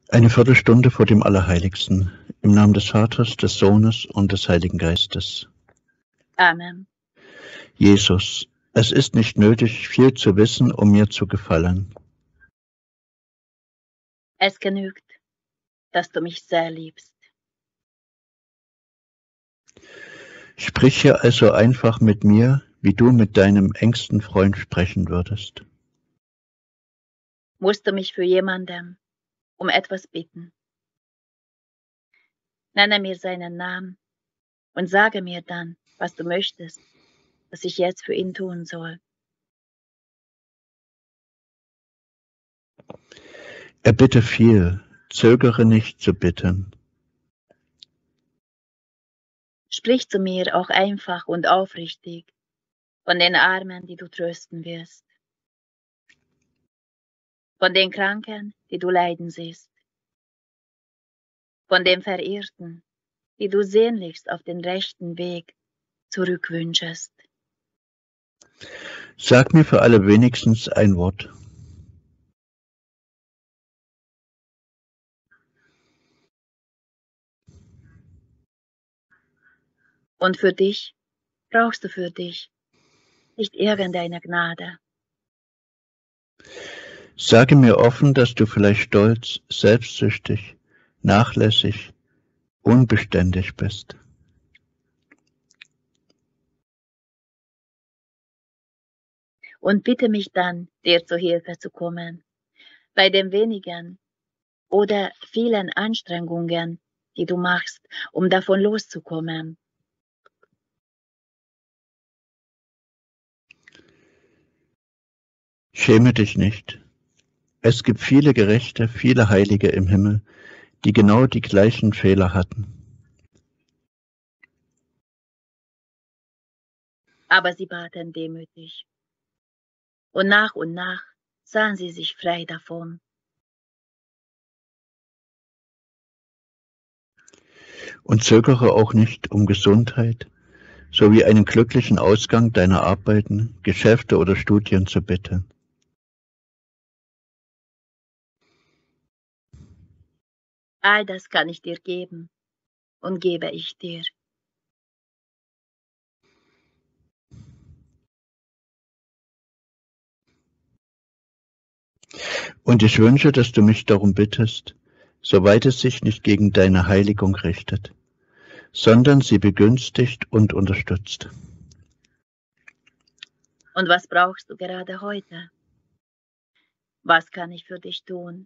Eine Viertelstunde vor dem Allerheiligsten. Im Namen des Vaters, des Sohnes und des Heiligen Geistes. Amen. Jesus, es ist nicht nötig, viel zu wissen, um mir zu gefallen. Es genügt, dass du mich sehr liebst. Sprich hier also einfach mit mir, wie du mit deinem engsten Freund sprechen würdest. Musst du mich für jemanden um etwas bitten? Nenne mir seinen Namen und sage mir dann, was du möchtest, was ich jetzt für ihn tun soll. Erbitte viel, zögere nicht zu bitten. Sprich zu mir auch einfach und aufrichtig von den Armen, die du trösten wirst, von den Kranken, die du leiden siehst, von den Verirrten, die du sehnlichst auf den rechten Weg zurückwünschest. Sag mir für alle wenigstens ein Wort. Und für dich brauchst du für dich nicht irgendeine Gnade. Sage mir offen, dass du vielleicht stolz, selbstsüchtig, nachlässig, unbeständig bist. Und bitte mich dann, dir zu Hilfe zu kommen, bei den wenigen oder vielen Anstrengungen, die du machst, um davon loszukommen. Schäme dich nicht. Es gibt viele Gerechte, viele Heilige im Himmel, die genau die gleichen Fehler hatten. Aber sie baten demütig. Und nach sahen sie sich frei davon. Und zögere auch nicht um Gesundheit, sowie einen glücklichen Ausgang deiner Arbeiten, Geschäfte oder Studien zu bitten. All das kann ich dir geben und gebe ich dir. Und ich wünsche, dass du mich darum bittest, soweit es sich nicht gegen deine Heiligung richtet, sondern sie begünstigt und unterstützt. Und was brauchst du gerade heute? Was kann ich für dich tun?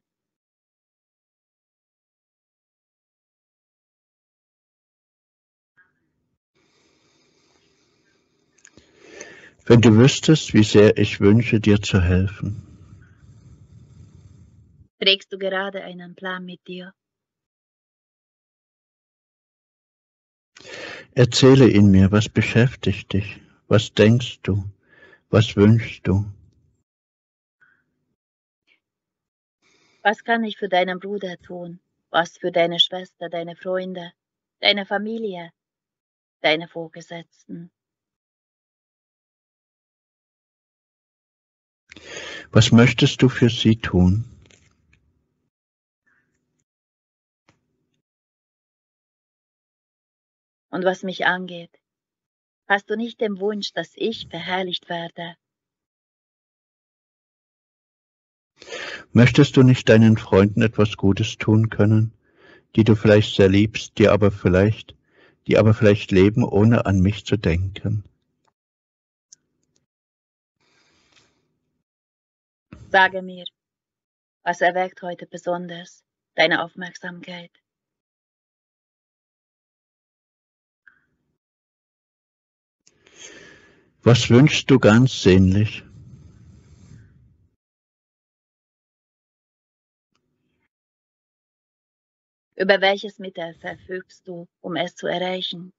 Wenn du wüsstest, wie sehr ich wünsche, dir zu helfen. Trägst du gerade einen Plan mit dir? Erzähle ihn mir, was beschäftigt dich, was denkst du, was wünschst du? Was kann ich für deinen Bruder tun? Was für deine Schwester, deine Freunde, deine Familie, deine Vorgesetzten? Was möchtest du für sie tun? Und was mich angeht, hast du nicht den Wunsch, dass ich verherrlicht werde? Möchtest du nicht deinen Freunden etwas Gutes tun können, die du vielleicht sehr liebst, die aber vielleicht leben, ohne an mich zu denken? Sage mir, was erweckt heute besonders deine Aufmerksamkeit? Was wünschst du ganz sehnlich? Über welches Mittel verfügst du, um es zu erreichen?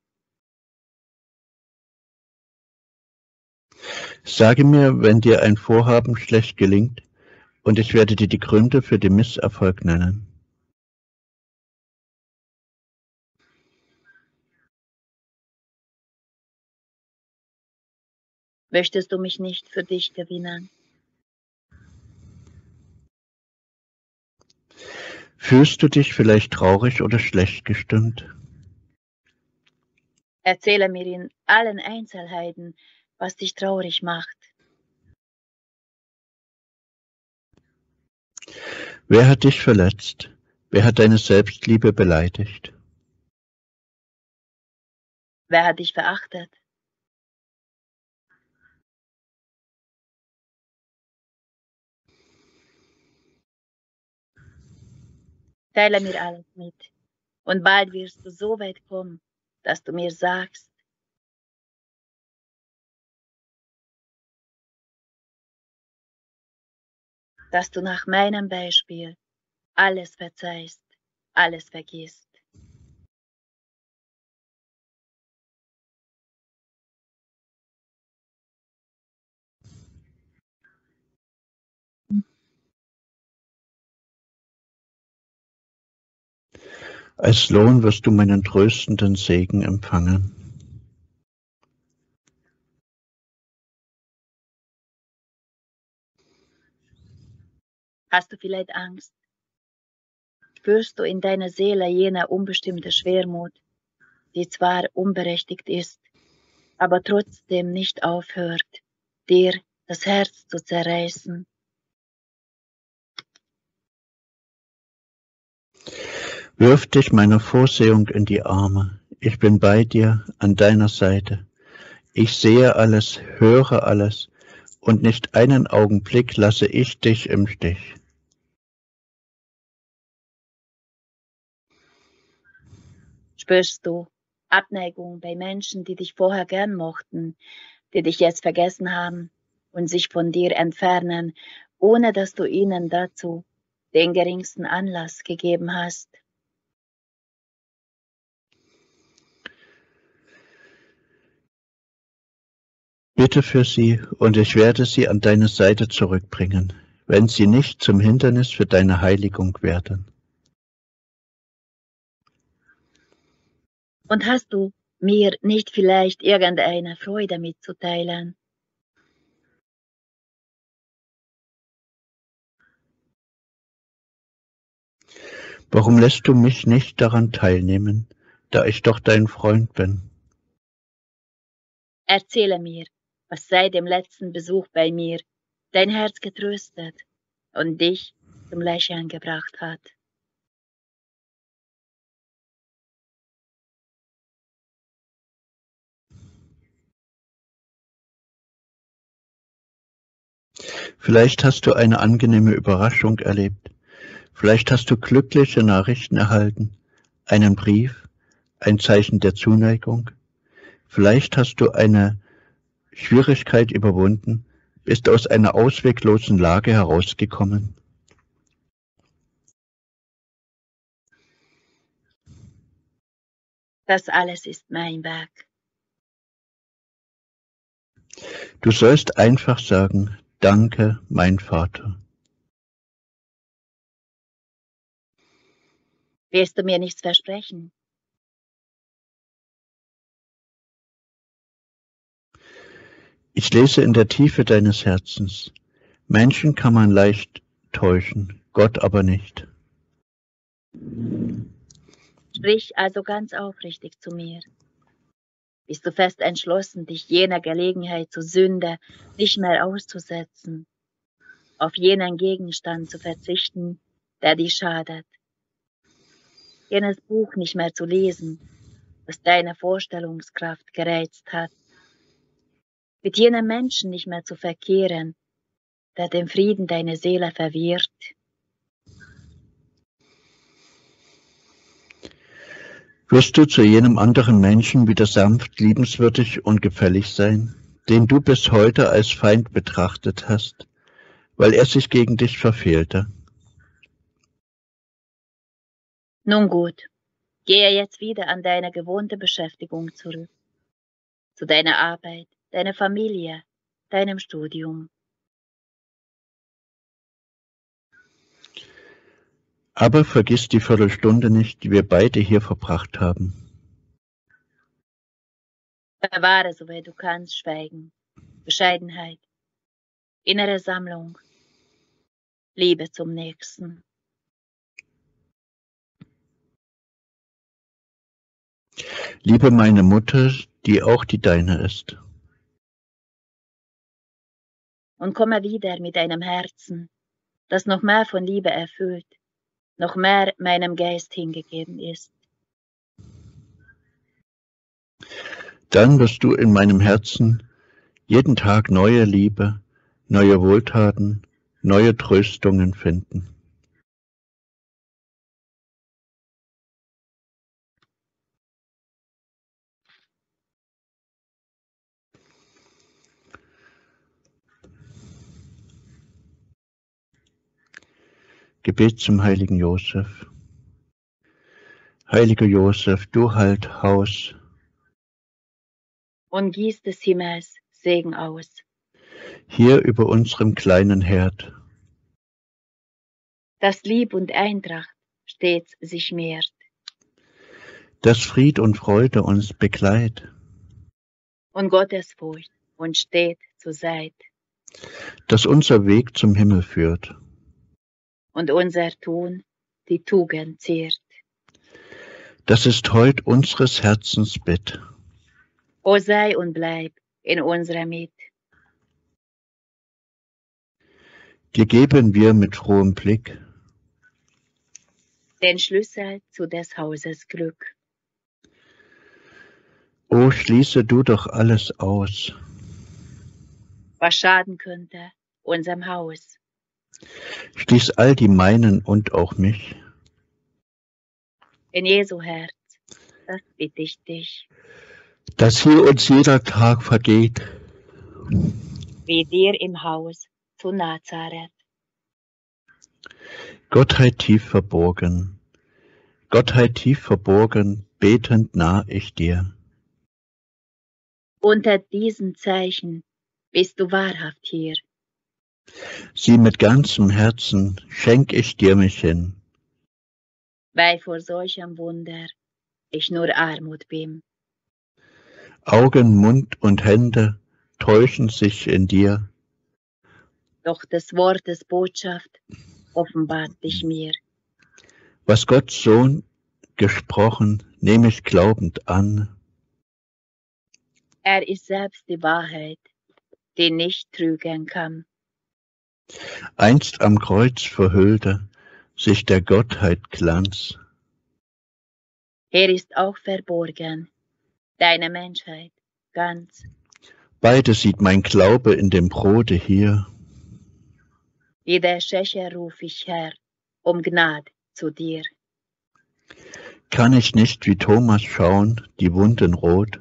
Sage mir, wenn dir ein Vorhaben schlecht gelingt, und ich werde dir die Gründe für den Misserfolg nennen. Möchtest du mich nicht für dich gewinnen? Fühlst du dich vielleicht traurig oder schlecht gestimmt? Erzähle mir in allen Einzelheiten, was dich traurig macht. Wer hat dich verletzt? Wer hat deine Selbstliebe beleidigt? Wer hat dich verachtet? Teile mir alles mit. Und bald wirst du so weit kommen, dass du mir sagst, dass du nach meinem Beispiel alles verzeihst, alles vergisst. Als Lohn wirst du meinen tröstenden Segen empfangen. Hast du vielleicht Angst? Spürst du in deiner Seele jene unbestimmte Schwermut, die zwar unberechtigt ist, aber trotzdem nicht aufhört, dir das Herz zu zerreißen? Wirf dich meiner Vorsehung in die Arme. Ich bin bei dir, an deiner Seite. Ich sehe alles, höre alles, und nicht einen Augenblick lasse ich dich im Stich. Spürst du Abneigung bei Menschen, die dich vorher gern mochten, die dich jetzt vergessen haben und sich von dir entfernen, ohne dass du ihnen dazu den geringsten Anlass gegeben hast? Bitte für sie, und ich werde sie an deine Seite zurückbringen, wenn sie nicht zum Hindernis für deine Heiligung werden. Und hast du mir nicht vielleicht irgendeine Freude mitzuteilen? Warum lässt du mich nicht daran teilnehmen, da ich doch dein Freund bin? Erzähle mir, was seit dem letzten Besuch bei mir dein Herz getröstet und dich zum Lächeln gebracht hat. Vielleicht hast du eine angenehme Überraschung erlebt. Vielleicht hast du glückliche Nachrichten erhalten, einen Brief, ein Zeichen der Zuneigung. Vielleicht hast du eine Schwierigkeit überwunden, bist aus einer ausweglosen Lage herausgekommen. Das alles ist mein Werk. Du sollst einfach sagen, danke, mein Vater. Wirst du mir nichts versprechen? Ich lese in der Tiefe deines Herzens. Menschen kann man leicht täuschen, Gott aber nicht. Sprich also ganz aufrichtig zu mir. Bist du fest entschlossen, dich jener Gelegenheit zur Sünde nicht mehr auszusetzen, auf jenen Gegenstand zu verzichten, der dir schadet, jenes Buch nicht mehr zu lesen, das deine Vorstellungskraft gereizt hat, mit jenem Menschen nicht mehr zu verkehren, der den Frieden deiner Seele verwirrt? Wirst du zu jenem anderen Menschen wieder sanft, liebenswürdig und gefällig sein, den du bis heute als Feind betrachtet hast, weil er sich gegen dich verfehlte? Nun gut, gehe jetzt wieder an deine gewohnte Beschäftigung zurück, zu deiner Arbeit, deiner Familie, deinem Studium. Aber vergiss die Viertelstunde nicht, die wir beide hier verbracht haben. Bewahre, soweit du kannst, Schweigen, Bescheidenheit, innere Sammlung, Liebe zum Nächsten. Liebe meine Mutter, die auch die deine ist. Und komme wieder mit einem Herzen, das noch mehr von Liebe erfüllt, noch mehr meinem Geist hingegeben ist. Dann wirst du in meinem Herzen jeden Tag neue Liebe, neue Wohltaten, neue Tröstungen finden. Gebet zum heiligen Josef. Heiliger Josef, du halt Haus Und gieß des Himmels Segen aus. hier über unserem kleinen Herd, Dass Lieb und Eintracht stets sich mehrt. dass Fried und Freude uns begleit, Und Gottesfurcht uns steht zur Seite. dass unser Weg zum Himmel führt. Und unser Tun die Tugend ziert. Das ist heut unseres Herzens Bitt. O sei und bleib in unserer Mitte. Dir geben wir mit frohem Blick Den Schlüssel zu des Hauses Glück. O schließe du doch alles aus, Was schaden könnte unserem Haus. schließ all die meinen und auch mich. In Jesu Herz, das bitte ich dich. Dass hier uns jeder Tag vergeht, Wie dir im Haus zu Nazareth. Gottheit tief verborgen, Gottheit tief verborgen, betend nah ich dir. Unter diesen Zeichen bist du wahrhaft hier. Sieh mit ganzem Herzen, schenk ich dir mich hin. Weil vor solchem Wunder ich nur Armut bin. Augen, Mund und Hände täuschen sich in dir. Doch des Wortes Botschaft offenbart dich mir. Was Gottes Sohn gesprochen, nehme ich glaubend an. Er ist selbst die Wahrheit, die nicht trügen kann. Einst am Kreuz verhüllte sich der Gottheit Glanz. Er ist auch verborgen, deine Menschheit ganz. Beide sieht mein Glaube in dem Brote hier. Wie der Schächer ruf ich Herr, um Gnad zu dir. Kann ich nicht wie Thomas schauen, die Wunden rot?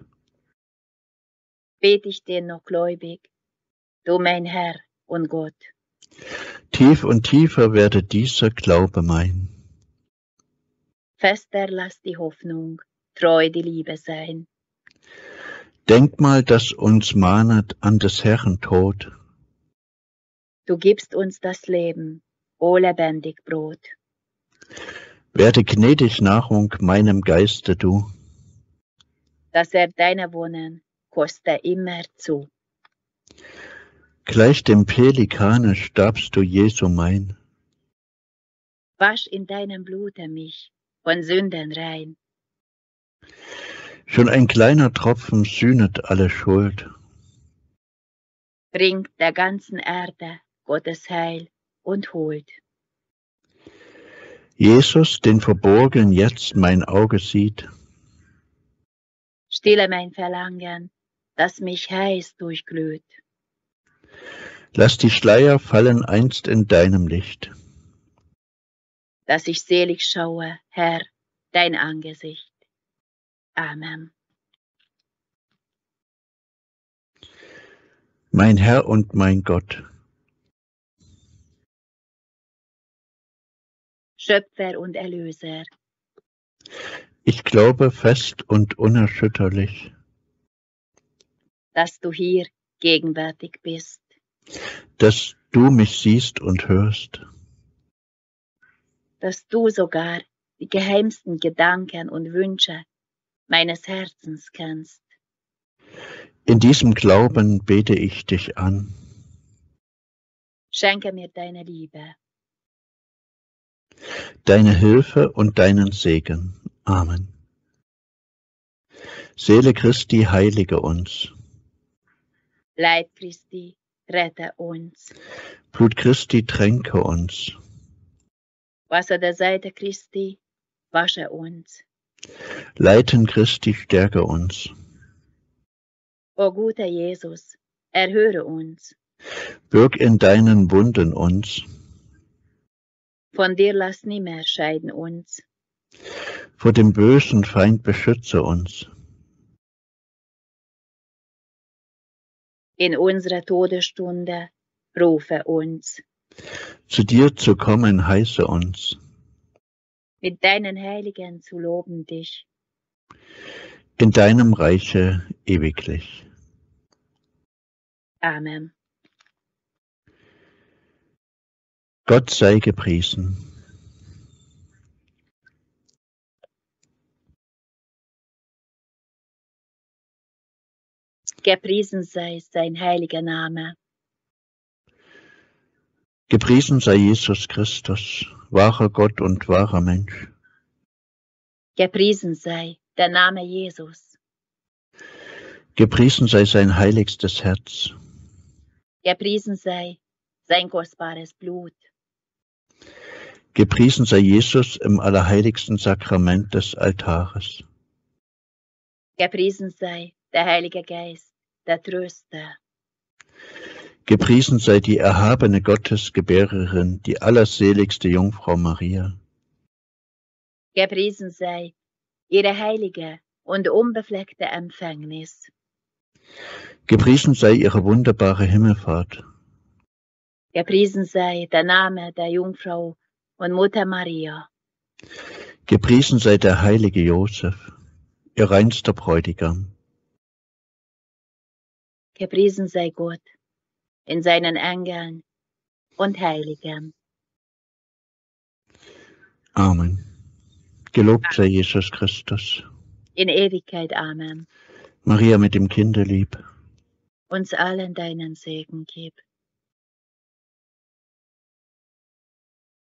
Bet ich dir noch gläubig, du mein Herr und Gott. Tief und tiefer werde dieser Glaube mein. Fester lass die Hoffnung, treu die Liebe sein. Denkmal, das uns mahnet an des Herrn Tod. Du gibst uns das Leben, o lebendig Brot. Werde gnädig Nahrung meinem Geiste du. Dass er deine Wohnen koste immer zu. Gleich dem Pelikane starbst du Jesu mein. Wasch in deinem Blute mich von Sünden rein. Schon ein kleiner Tropfen sühnet alle Schuld. Bringt der ganzen Erde Gottes Heil und Huld. Jesus, den verborgen jetzt mein Auge sieht. Stille mein Verlangen, das mich heiß durchglüht. Lass die Schleier fallen einst in deinem Licht. Dass ich selig schaue, Herr, dein Angesicht. Amen. Mein Herr und mein Gott, Schöpfer und Erlöser, ich glaube fest und unerschütterlich, dass du hier gegenwärtig bist, dass du mich siehst und hörst, dass du sogar die geheimsten Gedanken und Wünsche meines Herzens kennst. In diesem Glauben bete ich dich an. Schenke mir deine Liebe. Deine Hilfe und deinen Segen. Amen. Seele Christi, heilige uns. Leib Christi, rette uns. Blut Christi, tränke uns. Wasser der Seite Christi, wasche uns. Leiden Christi, stärke uns. O guter Jesus, erhöre uns. Wirk in deinen Wunden uns. Von dir lass nimmer scheiden uns. Vor dem bösen Feind beschütze uns. In unserer Todesstunde rufe uns. Zu dir zu kommen heiße uns. Mit deinen Heiligen zu loben dich. In deinem Reiche ewiglich. Amen. Gott sei gepriesen. Gepriesen sei sein heiliger Name. Gepriesen sei Jesus Christus, wahrer Gott und wahrer Mensch. Gepriesen sei der Name Jesus. Gepriesen sei sein heiligstes Herz. Gepriesen sei sein kostbares Blut. Gepriesen sei Jesus im allerheiligsten Sakrament des Altares. Gepriesen sei der Heilige Geist, der Tröster. Gepriesen sei die erhabene Gottesgebärerin, die allerseligste Jungfrau Maria. Gepriesen sei ihre heilige und unbefleckte Empfängnis. Gepriesen sei ihre wunderbare Himmelfahrt. Gepriesen sei der Name der Jungfrau und Mutter Maria. Gepriesen sei der heilige Josef, ihr reinster Bräutigam. Gepriesen sei Gott in seinen Engeln und Heiligen. Amen. Gelobt sei Jesus Christus. In Ewigkeit. Amen. Maria mit dem Kinde lieb. Uns allen deinen Segen gib.